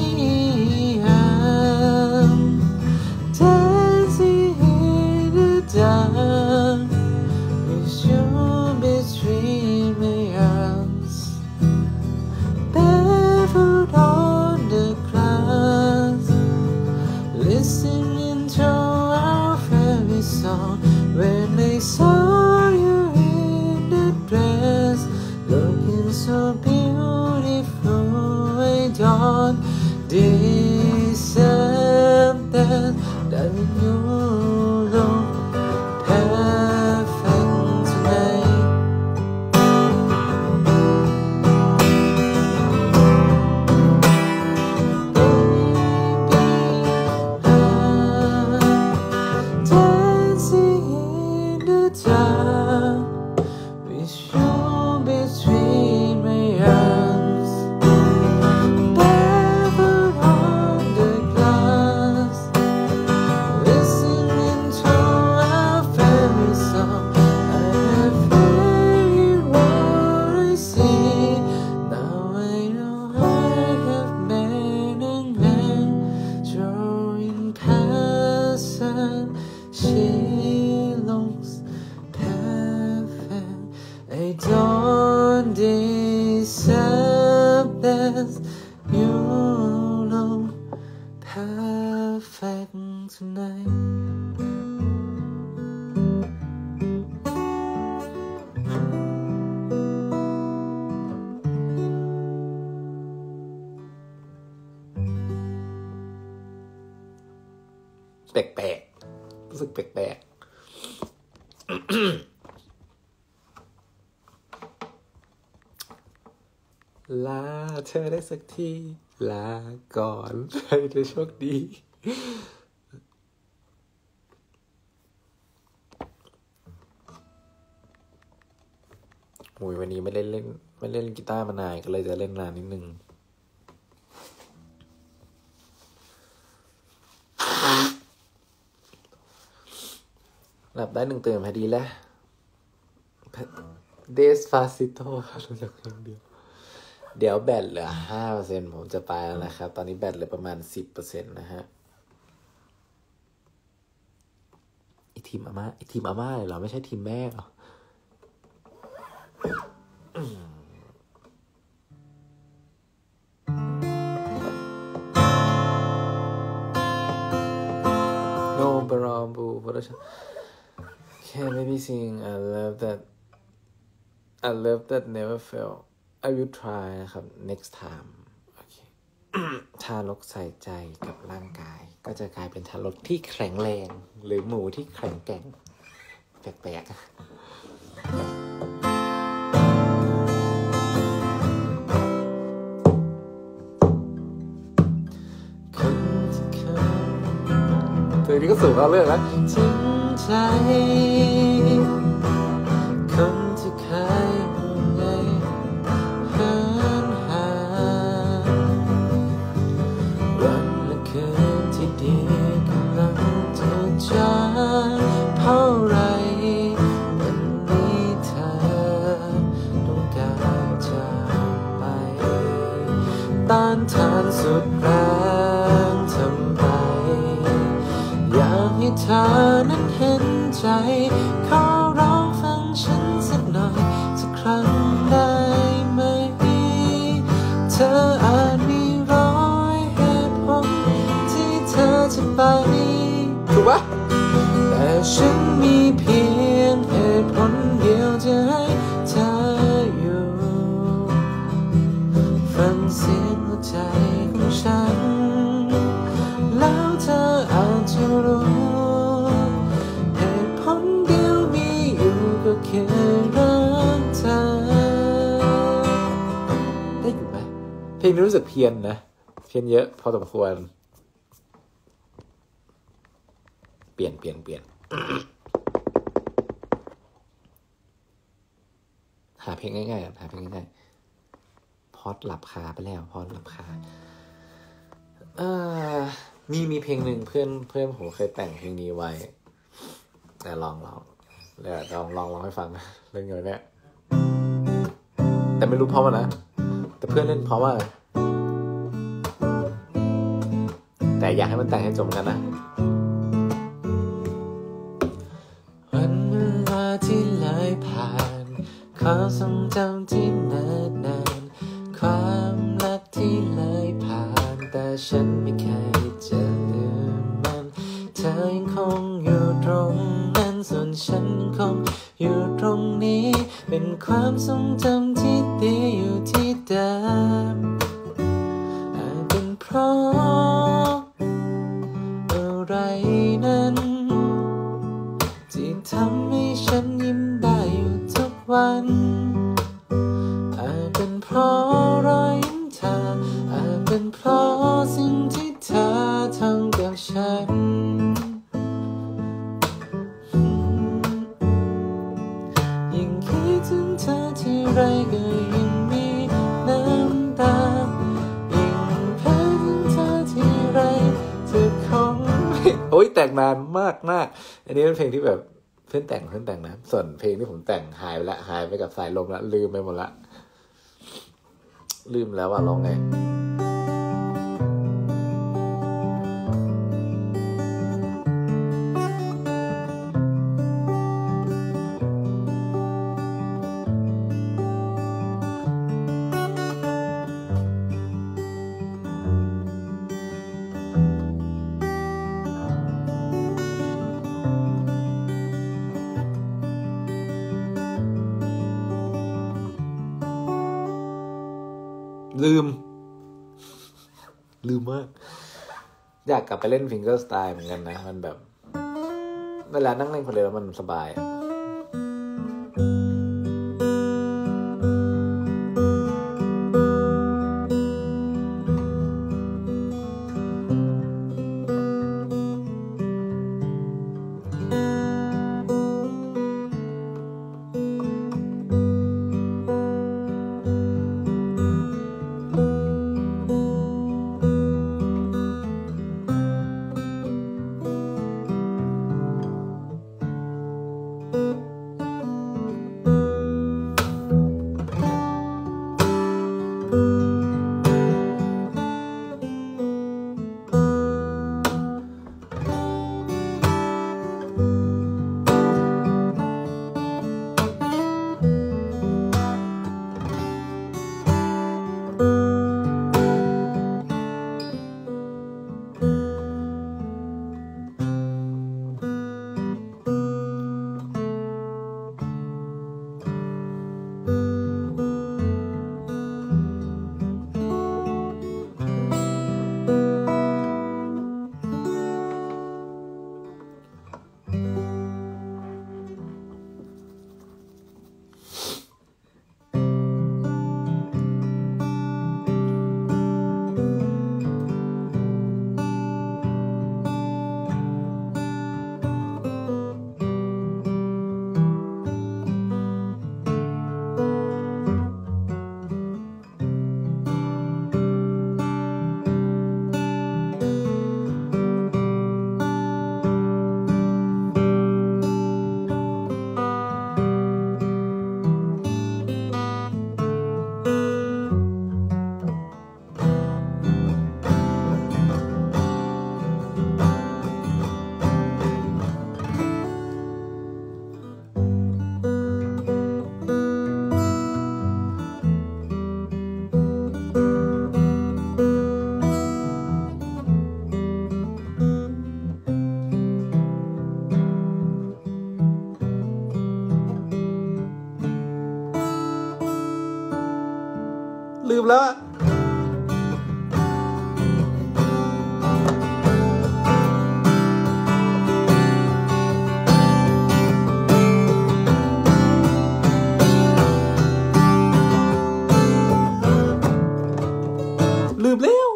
I'm dancing in the dark with you between my arms, barefoot on the grass, listening to our favorite song. When I saw you in the dress, looking so beautiful, I don't deserve that. Darling, you look perfect tonight. Dancing in the dark with you between my arms, barefoot on the grass, listening to our favorite song. I have heard what I see. Now I know I have made an angel in person. She looks perfect. I don't deserve this. You look perfect tonight. แปลกๆรู้สึกแปลกๆ ลาเธอได้สักทีลาก่อนให้เธอโชคดีโอ้ยวันนี้ไม่เล่นกีตาร์มานานก็เลยจะเล่นนานนิดนึงหลับได้1 ตื่นพอดีแล้วเดสฟาซิโตรู้จักเพลงเดียวเดี๋ยวแบตเหลือ 5% ผมจะไปแล้วนะครับตอนนี้แบตเหลือประมาณ 10% นะฮะทีมอาม่าเลยเหรอไม่ใช่ทีมแม่เหรอโนบรอบูโปรดักชั่น Can maybe sing I love that never fail I will try นะครับ next time โอเค ทารกใส่ใจกับร่างกายก็จะกลายเป็นทารกที่แข็งแรงหรือหมูที่แข็งแกร่งแปลกๆตัวนี้ก็สูงเอาเรื่องแล้วจริงใจคนที่เคยห่วงใยหาวันและคืนที่ดีกำลังจะจางเท่าไรวันนี้เธอต้องการจากไปต้านทานสุดแรงทำไปอยากให้เธอนั้นเห็นใจขอร้องฟังฉันสักหน่อยสักครั้งได้ไหมเธออาจมีร้อยเหตุผลที่เธอจะไปถูกปะแต่ฉันมีเพียงเหตุผลเดียวจะให้เธออยู่ฟังเสียงหัวใจของฉันแล้วเธออาจจะรู้เหตุผลเดียวมีอยู่ก็แค่รักเธอได้อยู่ไหมเพลงนี้รู้สึกเพี้ยนนะเพี้ยนเยอะพอสมควรเปลี่ยนหาเพลงง่ายๆหาเพลงง่ายพอดหลับคาไปแล้วพอดหลับคามีเพลงหนึ่งเพื่อนผมเคยแต่งเพลงนี้ไว้แต่ลองเดี๋ยวลองให้ฟังเรื่องเงี้ยเนี่ยแต่ไม่รู้เพราะว่านะแต่เพื่อนเล่นเพราะว่าแต่อยากให้มันแต่งให้จบกันนะวันเวลาที่เลยผ่านความทรงจำที่นานความรักที่เลยผ่านแต่ฉันไม่เคยจะลืมมันเธอยังคงอยู่ตรงนั้นส่วนฉันยังคงอยู่ตรงนี้เป็นความทรงจำที่ดีอยู่ที่เดิมอาจเป็นเพราะอะไรนั้นที่ทำให้ฉันยิ้มได้อยู่ทุกวันอาจเป็นเพราะรอยยิ้มเธออาจเป็นเพราะสิ่งที่เธอทำกับฉันยิ่งคิดถึงเธอที่ไรก็ยิ่งมีน้ำตายิ่งเพ้อถึงเธอที่ไรเธอคงโอ้ยแต่งนานมากอันนี้เป็นเพลงที่แบบเพื่อนแต่งนะส่วนเพลงที่ผมแต่งหายไปกับสายลมละลืมไปหมดละลืมแล้วว่าร้องไงลืมมากอยากกลับไปเล่นฟิงเกอร์สไตล์เหมือนกันนะมันแบบเวลานั่งเล่นคนเดียวมันสบายลืมแล้วอะลืมแล้ว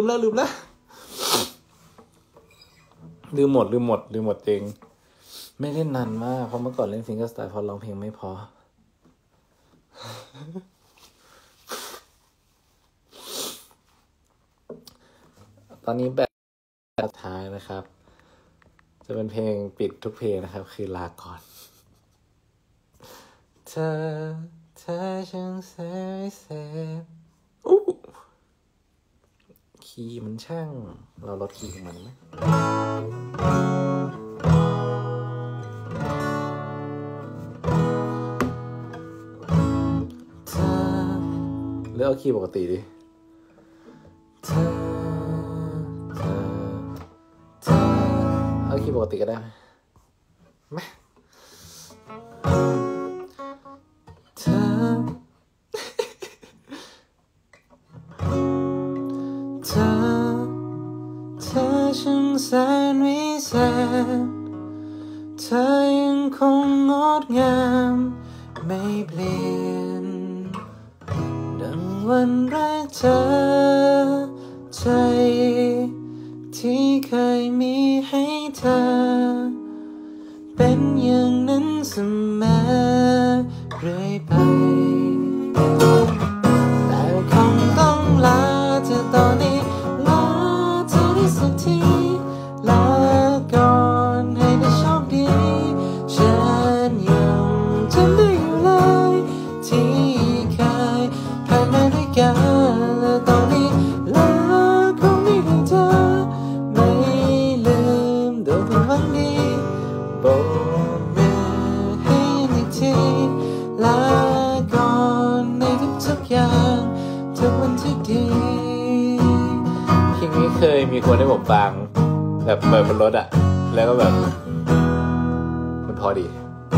แล้วลืมหมดจริงไม่เล่นนานมากเพราะเมื่อก่อนเล่นฟิงเกอร์สไตล์พอร้องเพลงไม่พอตอนนี้แบบสุดท้ายนะครับ จะเป็นเพลงปิดทุกเพลงนะครับคือลาก่อนเธอช่างแสนแสบคีย์มันช่างเราลดคีย์ของมันไหมเธอหรือเอาคีย์ปกติดิเธอเอาคีย์ปกติก็ได้ไหมเธอช่างแสนวิเศษเธอยังคงงดงามไม่เปลี่ยนดังวันแรกเจอใจที่เคยมีให้เธอเป็นอย่างนั้นเสมอเรื่อยไปแต่คงต้องลาเธอตอนนี้ลาเธอได้สักทีลาก่อนให้ได้โชคดีฉันยังจำได้อยู่เลยที่เคยผ่านมาด้วยกันและตอนนี้ลาคงไม่ได้เจอไม่ลืมโดยเพียงหวังดีโบกมือให้อีกทีลาก่อนในทุกๆอย่างทุกวันที่ดีเพลงนี้เคยมีคนให้ผมฟังแบบเปิดบนรถอะแล้วก็แบบมันพอดี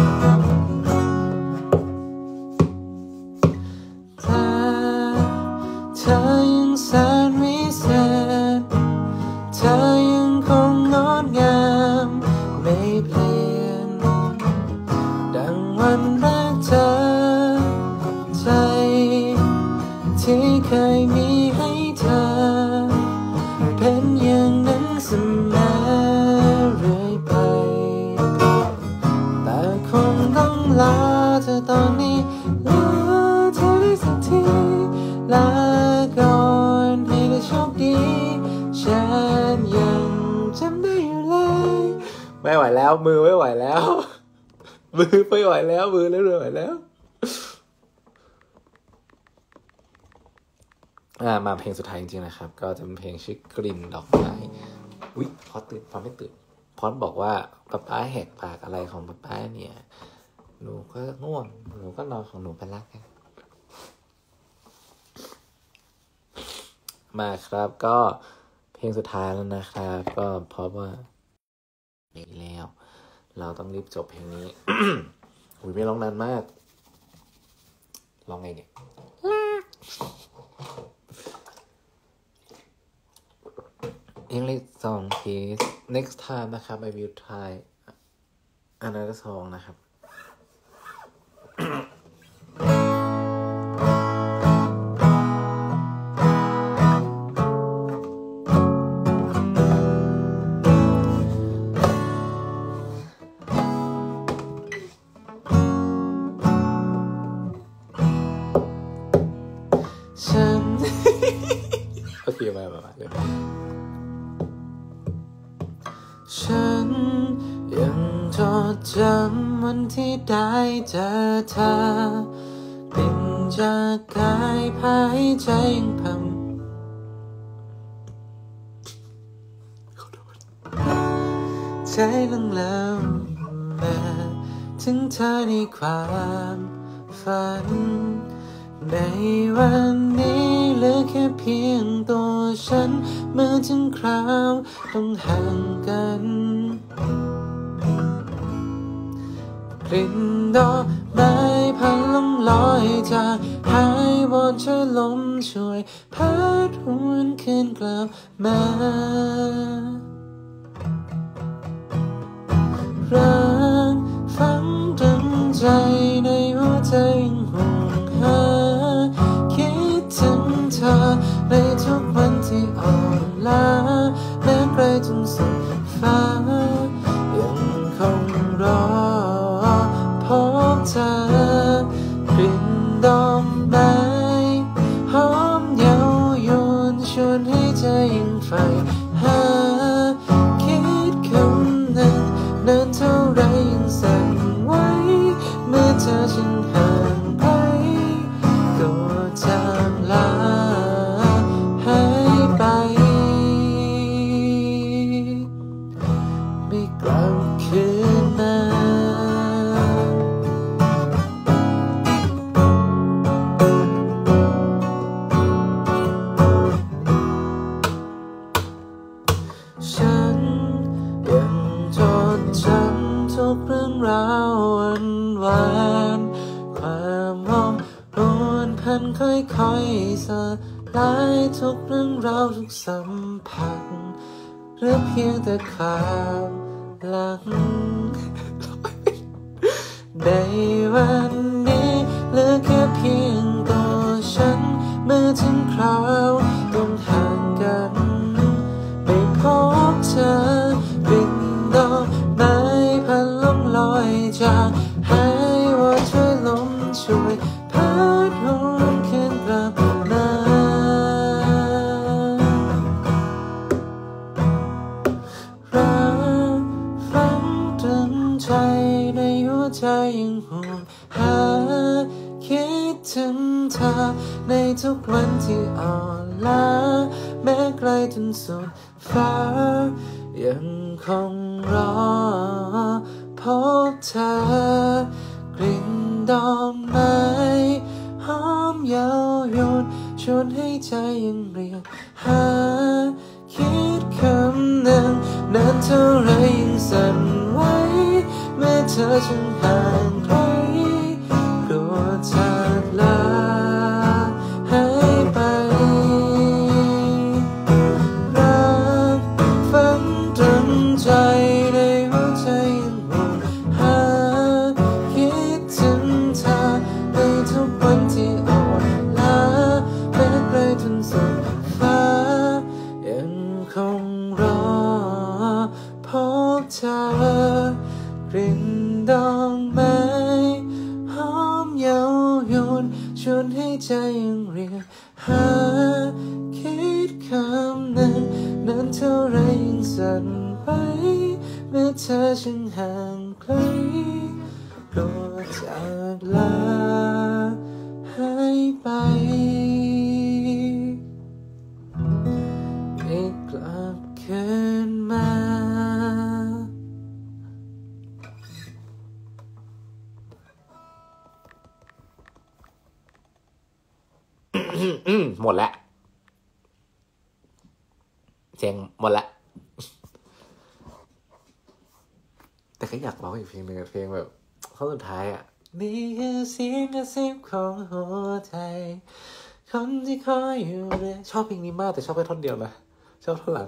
เธอยังแสนวิเศษเธอยังคงงดงามไม่เปลี่ยนดังวันแรกเจอใจที่เคยมีให้เธอเป็นอย่างนั้นเสมอเรื่อยไปแต่คงต้องลาเธอตอนนี้ลาเธอได้สักทีลาก่อนให้ได้โชคดีฉันยังจำได้อยู่เลยไม่ไหวแล้วมือไม่ไหวแล้วมือไม่ไหวแล้วมือเริ่มไม่ไหวแล้วมาเพลงสุดท้ายจริงๆนะครับก็จะเป็นเพลงชื่อกลิ่นดอกไม้อุ๊ยพอตื่นพอไม่ตื่นพอบอกว่าป๊าแหกปากอะไรของป๊าเนี่ยหนูก็ง่วงหนูก็นอนของหนูไปละกันมาครับก็เพลงสุดท้ายแล้วนะครับก็เพราะว่านี้แล้วเราต้องรีบจบเพลงนี้ อุ๊ยไม่ร้องนานมากร้องไงเนี่ยEnglish song please next time นะครับ I will try another song นะครับฉัน โอเคมาเลยฉันยังจดจำวันที่ได้เจอเธอเป็นจากกายพายใจยังพังใจลังเลมาถึงเธอในความฝันในวันนี้เหลือแค่เพียงตัวฉันเมื่อถึงคราวต้องห่างกันกลิ่นดอกไม้พันล่องลอยจากหายวอนช่วยลมช่วยพัดหวนคืนกลับมารักฝังดึงใจในหัวใจยังห่วงหาคิดถึงเธอในทุกวันที่อ่อนหนึ่งนานเท่าไรยังสั่นไหวเมื่อเธอฉันห่างไกลก็จางลาหายไปไม่กลับคืนมาฉันยังจดจำทุกเรื่องราวหวานความหอมหวนพันค่อยๆสลายทุกเรื่องราวทุกสัมผัสหรือเพียงแต่ความหลังในวันนี้เหลือแค่เพียงตัวฉันเมื่อถึงคราวต้องห่างกันไม่พบเธอกลิ่นดอกไม้พัดล่องลอยจากให้ว่าช่วยลมช่วยพัดหวนคืนกลับมารักฝังตรึงใจในหัวใจยังห่วงหาคิดถึงเธอในทุกวันที่อ่อนล้าแม้ไกลจนสุดฟ้ายังคงรอพบเธอกลิ่นดอกไม้หอมเย้ายวนชวนให้ใจยังเรียกหาคิดคำหนึ่งนานเท่าไรยังสั่นไหวเมื่อเธอฉันห่างไกลกลัวจากลาหายไปรักฝังตรึงใจในหัวใจยังห่วงหาคิดถึงเธอในทุกวันที่อ่อนล้าแม้ไกลจนสุดฟ้ายังคงรอพบเธอกลิ่นดอกไม้หอมเย้ายวนชวนให้ใจยังเรียกหาคิดคำหนึ่งนานเท่าไรยังสั่นไหวเมื่อเธอฉันห่างไกลกลัวจากลาหายไปไม่กลับคืนมาหมดแล้วเสียงหมดแล้วแต่ก็อยากร้องอีกเพลงหนึ่งเพลงแบบข้อสุดท้ายอ่ะนี่คือเสียงกระซิบของหัวใจคนที่คอยอยู่เลยชอบเพลงนี้มากแต่ชอบแค่ท่อนเดียวนะชอบท่อนหลัง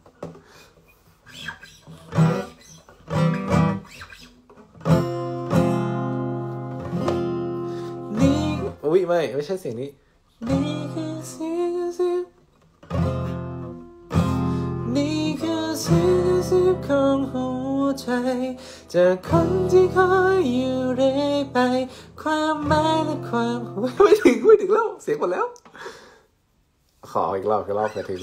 นี่อุ้ยไม่ใช่เสียงนี้นี่คือเสียงกระซิบนี่คือเสียงกระซิบของหัวใจจากคนที่คอยอยู่เรื่อยไปความหมายและความไม่ถึงแล้วเสียงหมดแล้วขออีกรอบเพื่อถึง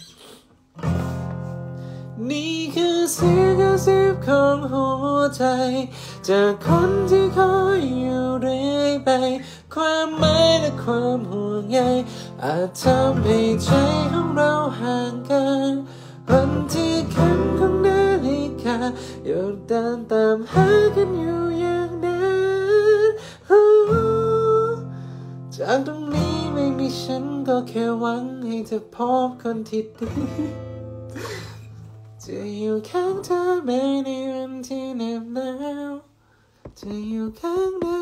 นี่คือเสียงกระซิบของหัวใจจากคนที่คอยอยู่เรื่อยไปความหมายและความห่วงใยอาจทำให้ใจของเราห่างกันวันที่เข็มของนาฬิกาหยุดเดินตามหากันอยู่อย่างนั้นจากตรงนี้ไม่มีฉันก็แค่หวังให้เธอพบคนที่ดีจะอยู่ข้างเธอแม้ในวันที่เหน็บหนาวจะอยู่ข้างเรา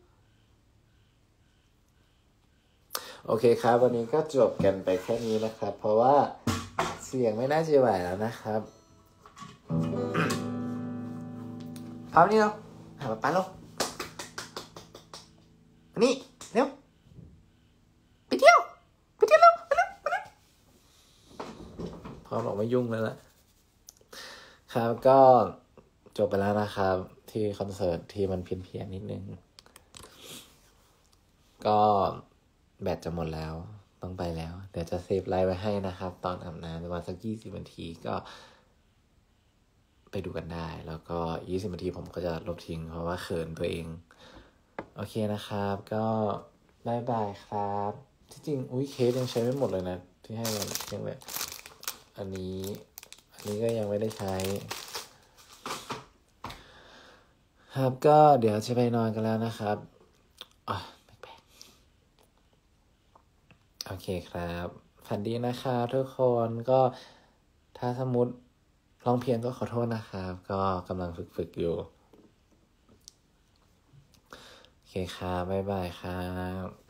โอเคครับวันนี้ก็จบกันไปแค่นี้นะครับเพราะว่าเสียงไม่น่าจะไหวแล้วนะครับพร้อมนี่เนาะหาป๊าลงนี่เร็วไปเที่ยวเร็วพร้อมออกมายุ่งแล้วล่ะครับก็จบไปแล้วนะครับที่คอนเสิร์ตที่มันเพี้ยนนิดนึงก็แบตจะหมดแล้วต้องไปแล้วเดี๋ยวจะเซฟไลฟ์ไว้ให้นะครับตอนอาบน้ำประมาณสัก20 นาทีก็ไปดูกันได้ แล้วก็20 นาทีผมก็จะลบทิ้งเพราะว่าเขินตัวเอง โอเคนะครับ ก็บายบายครับ ที่จริงเคสยังใช้ไม่หมดเลยนะ ที่ให้มันยังแบบอันนี้ก็ยังไม่ได้ใช้ ครับก็เดี๋ยวจะไปนอนกันแล้วนะครับแปลกๆโอเคครับฝันดีนะครับทุกคนก็ถ้าสมมติร้องเพี้ยนก็ขอโทษนะครับ ก็กำลังฝึกอยู่ โอเคครับบ๊ายบายครับ